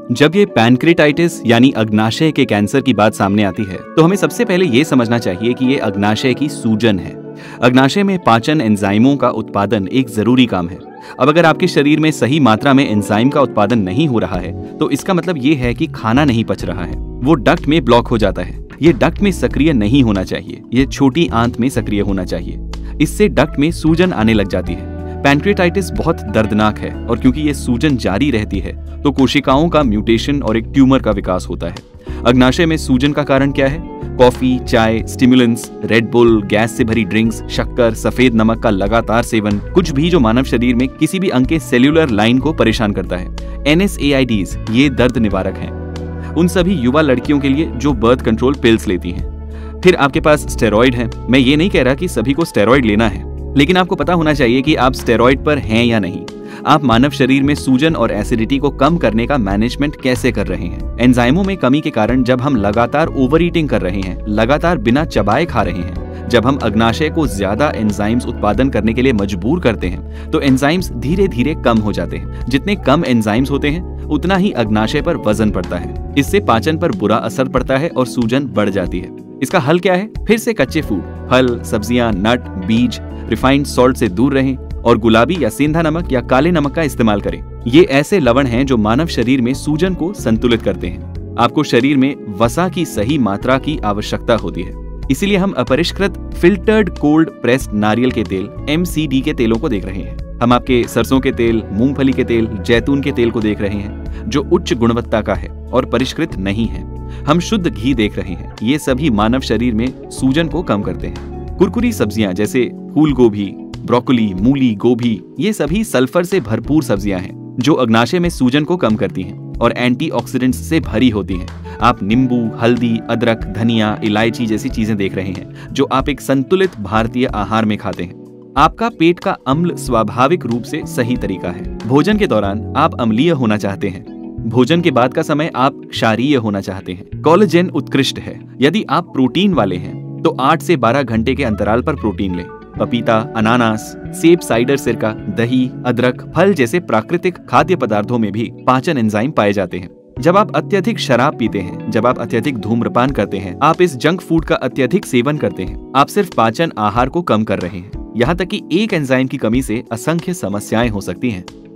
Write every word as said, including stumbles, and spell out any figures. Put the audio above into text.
जब ये पैनक्रेटाइटिस यानी अग्नाशय के कैंसर की बात सामने आती है तो हमें सबसे पहले ये समझना चाहिए कि ये अग्नाशय की सूजन है। अग्नाशय में पाचन एंजाइमों का उत्पादन एक जरूरी काम है। अब अगर आपके शरीर में सही मात्रा में एंजाइम का उत्पादन नहीं हो रहा है तो इसका मतलब ये है कि खाना नहीं पच रहा है, वो डक्ट में ब्लॉक हो जाता है। ये डक्ट में सक्रिय नहीं होना चाहिए, ये छोटी आंत में सक्रिय होना चाहिए। इससे डक्ट में सूजन आने लग जाती है। पैनक्रेटाइटिस बहुत दर्दनाक है और क्योंकि ये सूजन जारी रहती है तो कोशिकाओं का म्यूटेशन और एक ट्यूमर का विकास होता है। अग्नाशय में सूजन का कारण क्या है? कॉफी, चाय, स्टिमुलेंट्स, रेड बुल, गैस से भरी ड्रिंक्स, शक्कर, सफेद नमक का लगातार सेवन, कुछ भी जो मानव शरीर में किसी भी अंग के सेल्यूलर लाइन को परेशान करता है। एन एस ए आई डीज़ ये दर्द निवारक हैं, उन सभी युवा लड़कियों के लिए जो बर्थ कंट्रोल पिल्स लेती हैं। फिर आपके पास स्टेरॉइड है। मैं ये नहीं कह रहा कि सभी को स्टेरॉइड लेना है, लेकिन आपको पता होना चाहिए कि आप स्टेरॉइड पर हैं या नहीं। आप मानव शरीर में सूजन और एसिडिटी को कम करने का मैनेजमेंट कैसे कर रहे हैं? एंजाइमों में कमी के कारण जब हम लगातार ओवर ईटिंग कर रहे हैं, लगातार बिना चबाए खा रहे हैं, जब हम अग्नाशय को ज्यादा एंजाइम्स उत्पादन करने के लिए मजबूर करते हैं तो एंजाइम्स धीरे धीरे कम हो जाते हैं। जितने कम एंजाइम्स होते हैं उतना ही अग्नाशय पर वजन पड़ता है। इससे पाचन पर बुरा असर पड़ता है और सूजन बढ़ जाती है। इसका हल क्या है? फिर से कच्चे फूड, फल, सब्जियां, नट, बीज, रिफाइंड सॉल्ट से दूर रहें और गुलाबी या सेंधा नमक या काले नमक का इस्तेमाल करें। ये ऐसे लवण हैं जो मानव शरीर में सूजन को संतुलित करते हैं। आपको शरीर में वसा की सही मात्रा की आवश्यकता होती है, इसीलिए हम अपरिष्कृत फिल्टर्ड कोल्ड प्रेस्ड नारियल के तेल एम सी डी के तेलों को देख रहे हैं। हम आपके सरसों के तेल, मूंगफली के तेल, जैतून के तेल को देख रहे हैं जो उच्च गुणवत्ता का है और परिष्कृत नहीं है। हम शुद्ध घी देख रहे हैं। ये सभी मानव शरीर में सूजन को कम करते हैं। कुरकुरी सब्जियां जैसे फूल गोभी, ब्रोकोली, मूली, गोभी, ये सभी सल्फर से भरपूर सब्जियां हैं जो अग्नाशय में सूजन को कम करती हैं और एंटीऑक्सीडेंट्स से भरी होती हैं। आप नींबू, हल्दी, अदरक, धनिया, इलायची जैसी चीजें देख रहे हैं जो आप एक संतुलित भारतीय आहार में खाते हैं। आपका पेट का अम्ल स्वाभाविक रूप से सही तरीका है। भोजन के दौरान आप अम्लीय होना चाहते हैं, भोजन के बाद का समय आप क्षारीय होना चाहते हैं। कोलेजन उत्कृष्ट है। यदि आप प्रोटीन वाले हैं तो आठ से बारह घंटे के अंतराल पर प्रोटीन लें। पपीता, अनानास, सेब, साइडर सिरका, दही, अदरक, फल जैसे प्राकृतिक खाद्य पदार्थों में भी पाचन एंजाइम पाए जाते हैं। जब आप अत्यधिक शराब पीते हैं, जब आप अत्यधिक धूम्रपान करते हैं, आप इस जंक फूड का अत्यधिक सेवन करते हैं, आप सिर्फ पाचन आहार को कम कर रहे हैं। यहाँ तक कि एक एंजाइम की कमी से असंख्य समस्याएं हो सकती हैं।